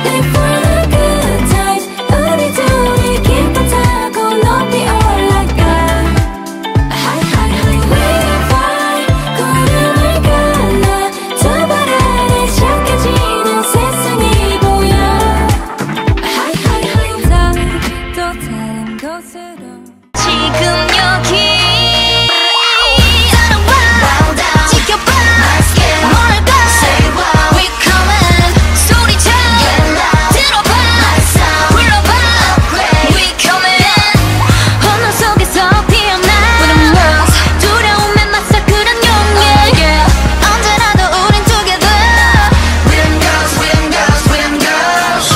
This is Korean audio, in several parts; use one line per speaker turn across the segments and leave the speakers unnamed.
Live for the good times. 우리 둘이 기분 타고 높이 올라가. High high high. We fly. 구름을 갈라. 두 발 아래 착해지는 세상이 보여. High high high. 또 다른 곳으로. 지금 여기 따라와. 지켜봐. 뭐랄까. We coming. 소리쳐. 들어봐. 불러봐. We coming. 혼돈 속에서 피어나. 두려움에 맞서 그런 용기. 언제라도 우린 together. Rhythm girls, rhythm girls, rhythm girls.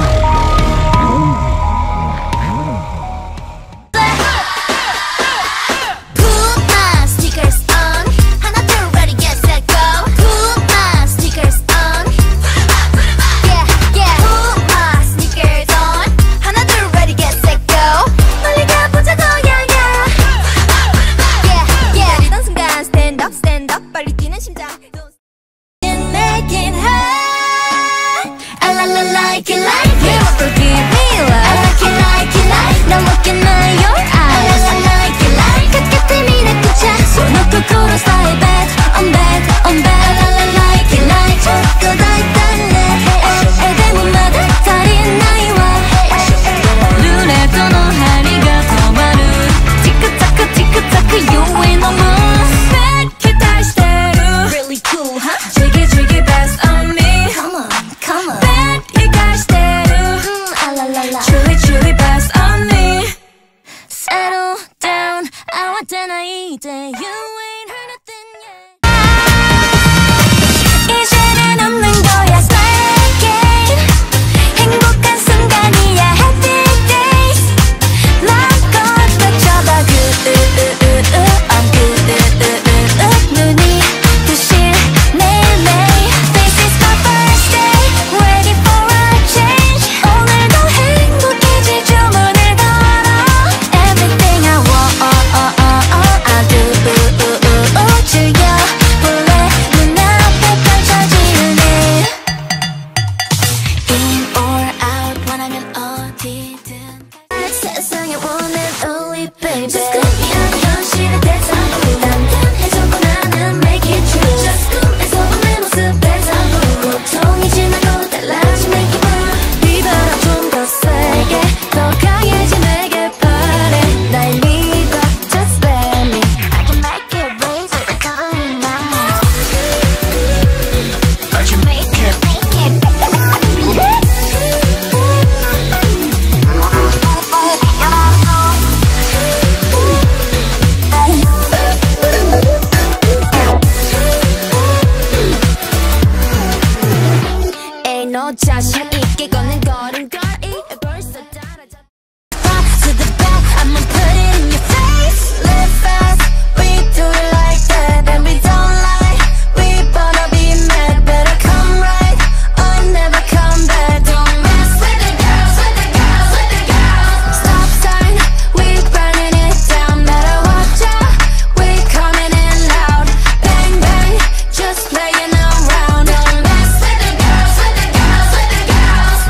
Put my sneakers on. 하나 둘 ready get set go. Put my sneakers on. Yeah yeah. Put my sneakers on. 하나 둘 ready get set go. 빨리 가보자고 yeah yeah. Yeah yeah. 내리던 순간 stand up stand up. 빨리 뛰는 심장. Making high. I like it like it. Forgive me love. I like it like it like. 난 looking at your eyes. I like it like. 가까이 밀어붙여. 손 놓고 chorus fly back. I'm back I'm back. I like it like. 또 더 있달래. 대문마다 다른 나이와 눈에 떠는 하리가 더 많은 티크타크 티크타크 you ain't no more. Back it 다시 대로. Really cool huh? Jiggy jiggy best on me. Come on come on. Back it 다시 대로. 아랄랄라. Chewy chewy best on me. Settle down. I want that night that you ain't heard nothing yet. 이제는 없는 거야 slide game. 행복한 순간이야 happy days. 마음껏 외쳐봐 good I'm good 눈이 부실 매일매일. This is my first day ready for a change. 오늘도 행복해질 주문을 걸어. Everything I want I do 즐겨볼래. 눈앞에 펼쳐지는 일. In or out 원하면 어디든. 세상에 one and only baby. Just 꿈이란 현실의 대상으로 단단해졌고 나는 make it true. Just 꿈에서 본 내 모습 대상으로 고통이 지나고 달라진 내 기분. 비바람 좀 더 세게 더 강해진 내게 바래. 날 믿어 just let me. I can make it raise every time now. I can make it Ain't no 자신 있게 걷는 걸음걸이 벌써 따라잡. To the back, I'ma put it in your face. Live fast, we do it like that and we don't lie. We wanna be mad, better come right or never come back. Don't mess with the girls, with the girls, with the girls. Stop sign, we burning it down. Better watch out, we coming in loud. Bang bang, just playing around. Don't mess with the girls, with the girls, with the girls.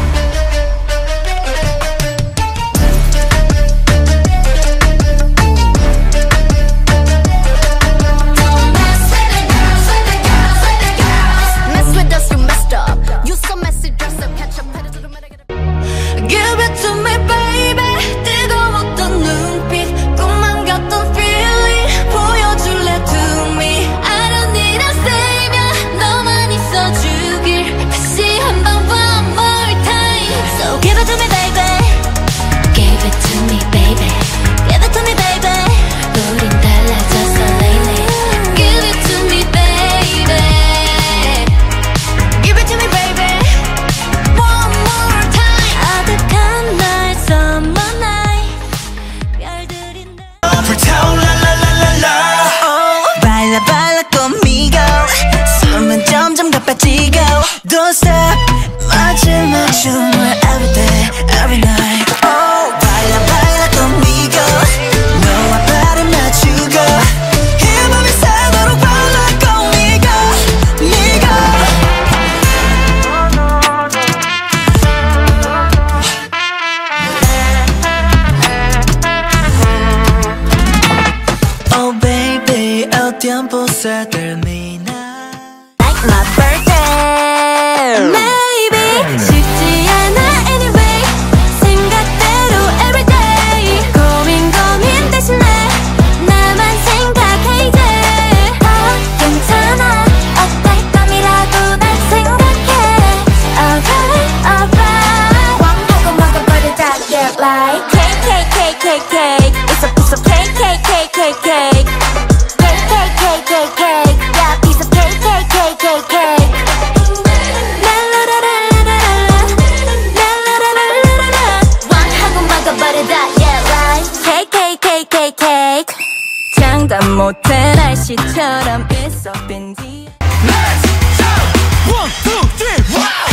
Don't mess with the girls, with the girls, with the girls. Mess with us, you messed up. You so messy, dress up, catch up, head to the middle. Give it to me, baby. 뜨거웠던 눈빛, 꿈만 같던 feeling 보여줄래 to me. I don't need a savior, 너만 있어주길. 다시 한번 one more time. So give it to me, baby. Give it to me, baby. Give it to me, baby. 우린 달라졌어 lately. Give it to me, baby. Give it to me, baby. One more time. 아득한 날 summer night. 별들이 날
불타올라 라라라라. 발라 발라 conmigo. 숨은 점점 가빠지고. Don't stop 마지막 춤을 every day every night. 발라 발라 conmigo. 너와 발을 맞추고 이 밤이 새도록 발라 conmigo. 네가
모텔 날씨처럼 있어 빈디.
Let's go! 1, 2, 3, wow!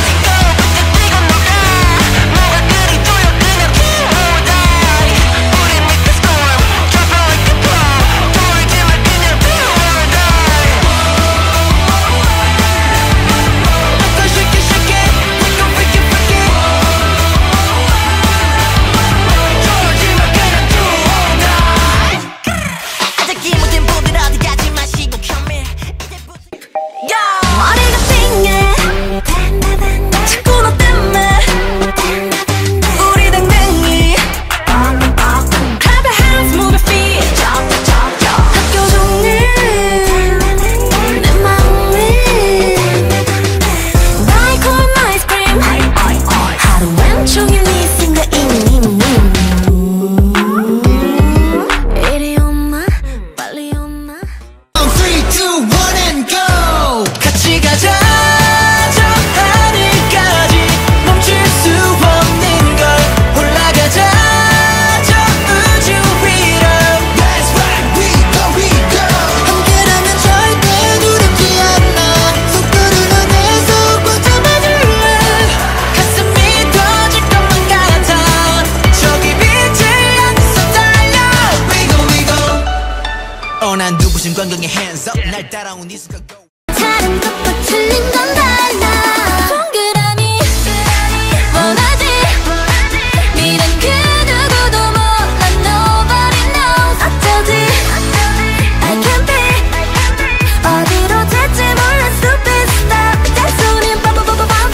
난 누구신 광경에 hands up 날 따라온 이수가 go
다른 것과 틀린 건 달라 동그라미 원하지 미련 그 누구도 몰라 nobody knows 어쩌지 I can't be 어디로 될지 몰라 superstar 잔소리 바보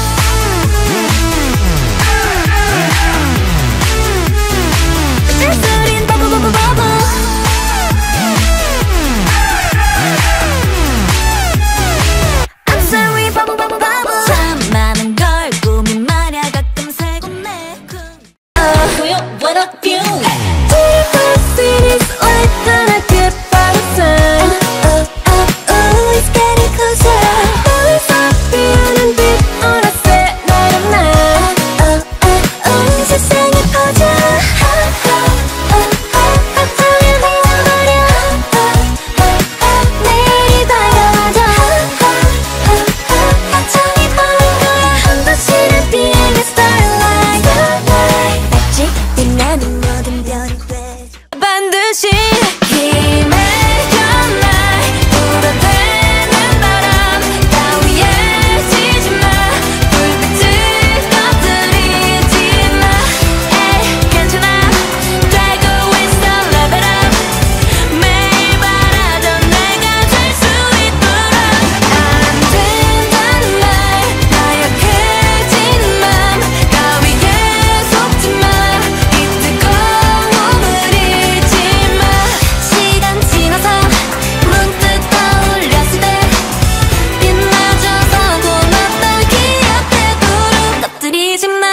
잔소린 바보 참 많은 걸 고민 말야 가끔 살고 내고 What a view Beautiful cities like that I keep bouncing It's getting closer 멀리서 피우는 빛 어느새 너를 나 세상에 퍼져 걱정이 되어버려 내일이 다가와줘 걱정이 버린 거야 한 번씩은 비행의 starlight 아직 빛나는 모든 별이 돼 반드시 힘을 견날 불어대는 바람 따위에 지지 마 불빛을 꺼뜨리지 마 에이 괜찮아 되고 있어 level up 매일 바라던 내가 될 수 있도록 안 된다는 말 나약해진 맘 가위에 속지 마 이 뜨거움을 잊지 마 시간 지나서 문득 떠올렸을 때 빛나줘서 고맙다 기억되도록 꺼뜨리지 마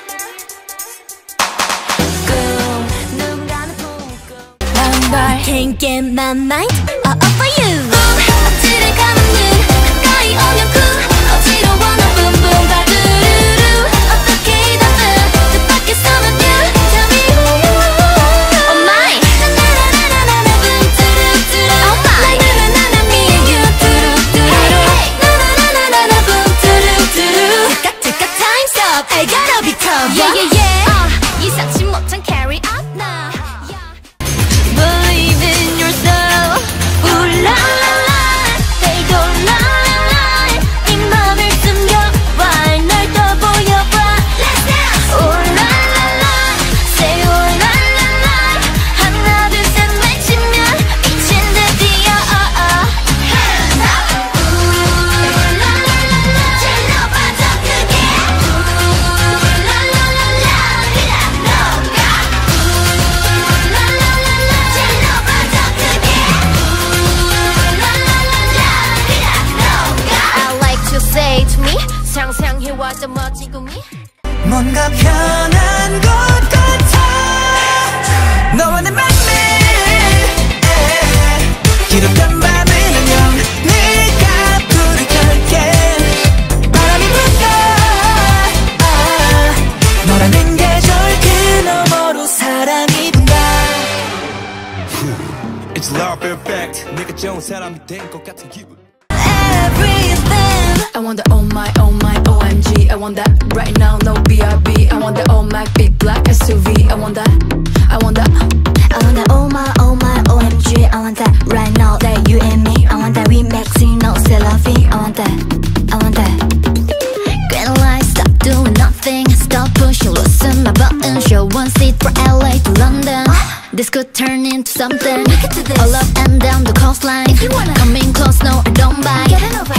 꼭 누군가는 품고 Can't get my mind all over you 억지를 감은 눈 가까이 오면 cool 어지러워 나 뿜뿜 바두루루 어떻게 닿아 뜻밖에서만 you Tell me who you are Oh my 나나나나나나 붐투루투루 Oh my 나나나나 me and you 투루투루 나나나나나나 붐투루투루 티까 time's up I gotta become Yeah yeah yeah 예상치 못한 carry out now Believe in yourself Ooh la la la They go la la la 이 맘을 숨겨봐 널 더 보여봐 Let's dance Ooh la la la Say ooh la la la 하나 둘 셋 외치면 미친 듯 뛰어 Hands up Ooh la la la la 질러봐 더 크게 Ooh la la la la 그냥 너가 Ooh la la la la 질러봐 더 크게 Ooh la la la la 그냥 너가 I like to say to me 상상해왔던 멋진 꿈이
뭔가 변한 것 같아 너와 내 맘이 기록한 밤을 안녕 네가 불을 켤게 바람이 불까 너라는 계절 그 너머로 사랑이 분다 It's perfect 내가 좋은 사람이 된 것 같은 기분
Everything
I want that oh my OMG I want that right now no BRB I want that oh my big black SUV I want that I want that
I want that oh my OMG I want that right now that you and me I want that we maxing no c'est la vie I want that I want that Green light stop doing nothing Stop pushing loosen my button Show one seat from LA to London This could turn into something All up and down the coastline If you wanna come in close no I don't bite Get it over